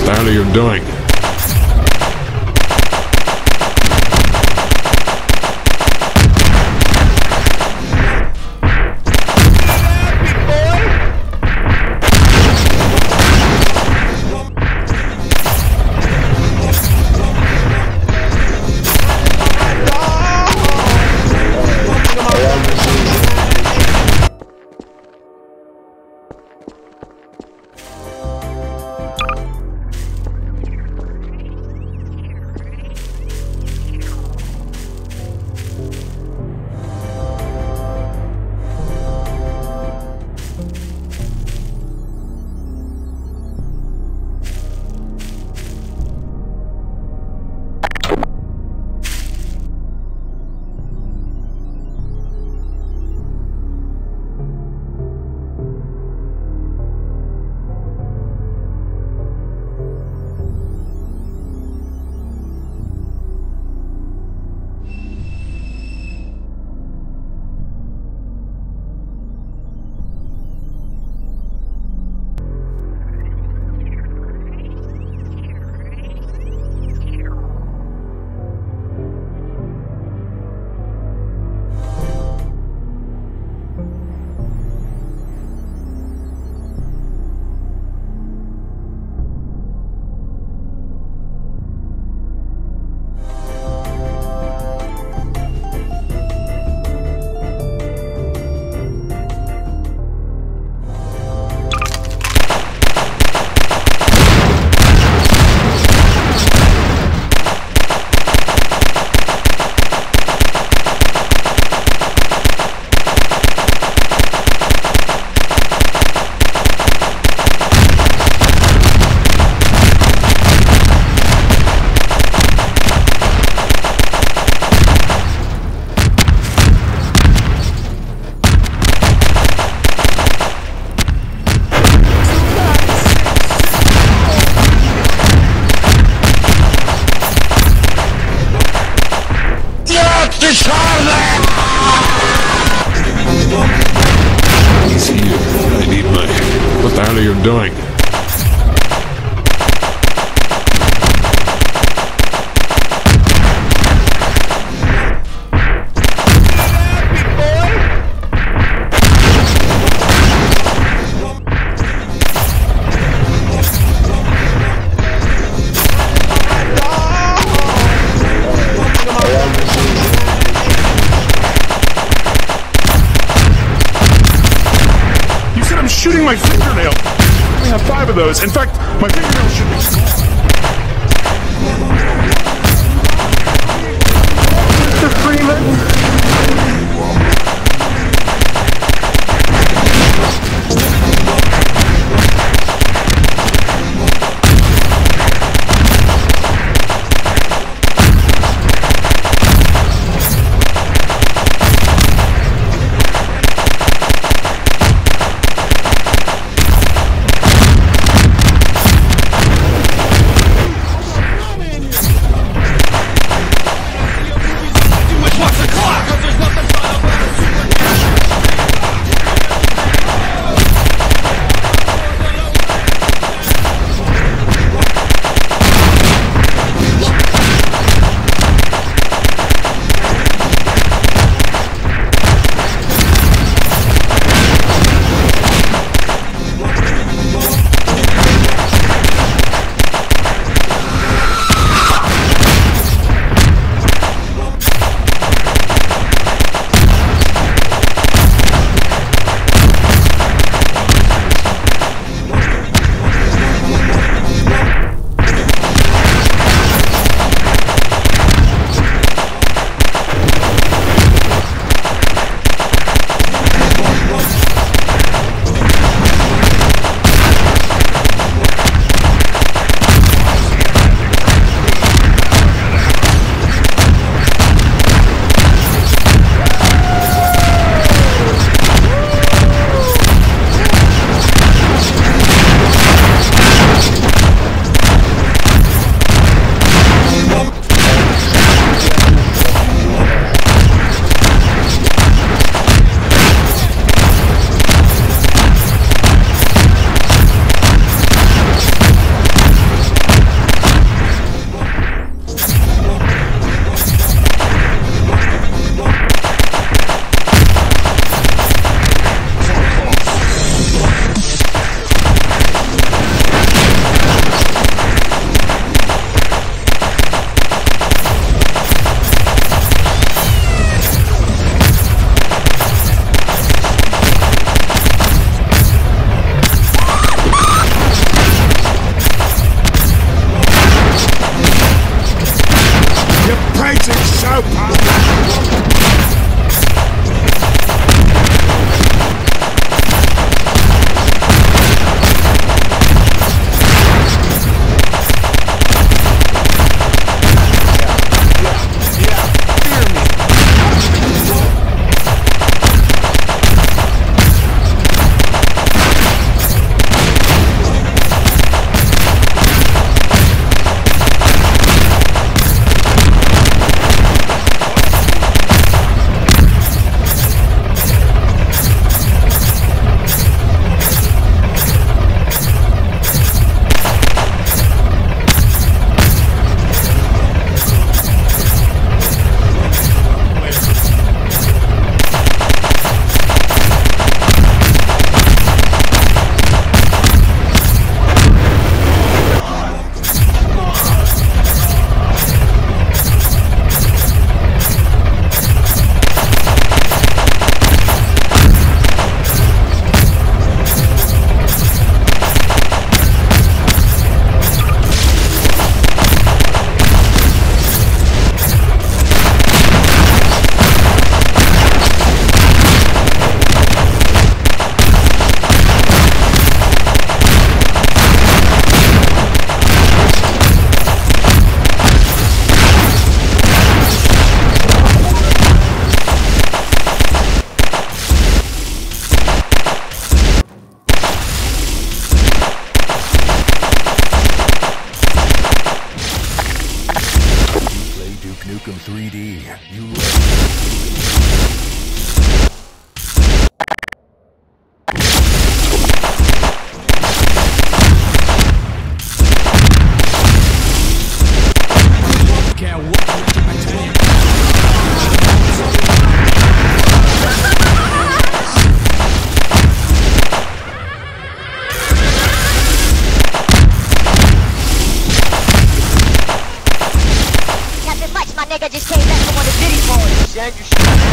What the hell are you doing? He's here. I need my... What the hell are you doing? Shooting my fingernail! I only have 5 of those. In fact, my fingernail should be small. Mr. Freeman! What's the clock? Nukem 3D. You can't walk to my tank. Nothing much, my nigga just came back from one of the Diddy parties. Shag, you should have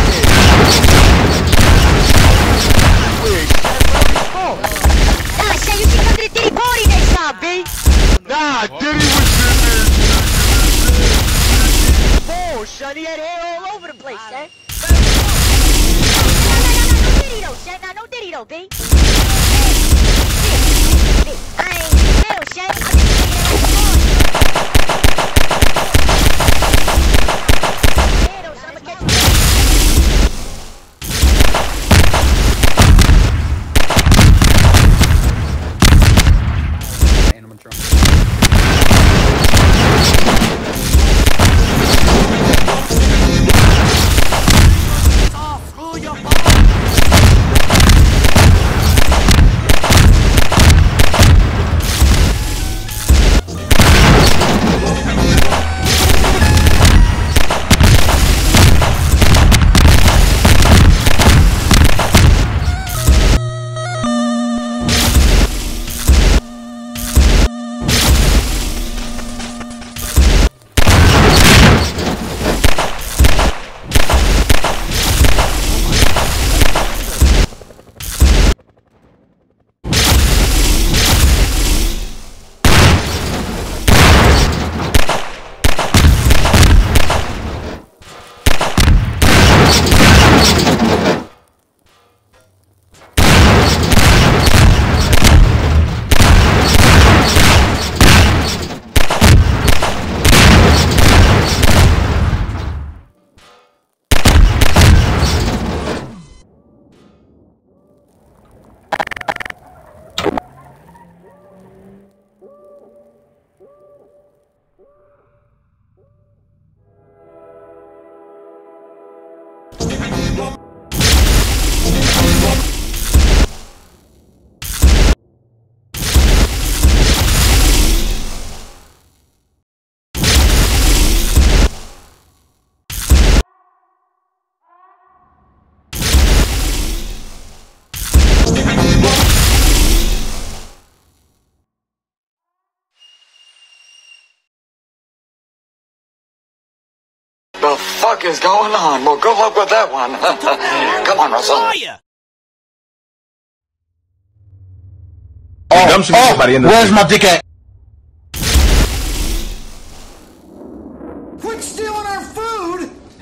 Wait, Nah, say you should come to the Diddy party next time, B. nah, Diddy was in there. Oh, son, he had hair all over the place, son. No Diddy though, son. Nah, no Diddy though, B. I ain't hell, son. I'm just thinking it like a party. The fuck is going on? Well, good luck with that one. Come on, Russell. Where's my dick at? Quit stealing our food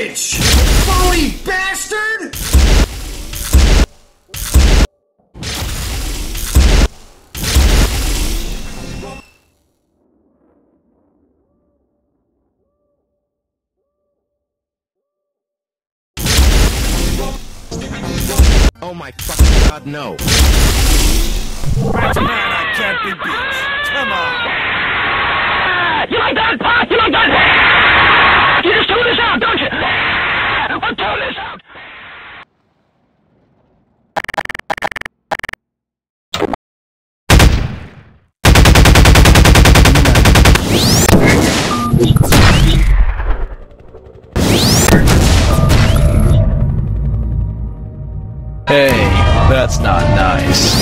garbage! Phony bastard! Oh my fucking god, no. Batman, I can't be beat. Come on. You like that, Pop? You like that? You just tune this out, don't you? Well, tune this out. Hey, that's not nice.